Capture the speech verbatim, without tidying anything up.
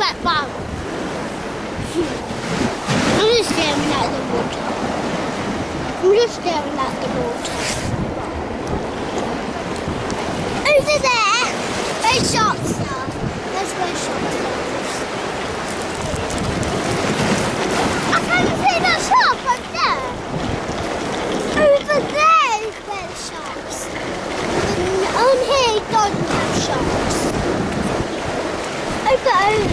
wet bum. I'm just staring at the water. I'm just staring at the water. Over there, there's shops now. Let's go shops. I can see the shop up there. Over there is where the shops. And on here, it doesn't have shops. Over over.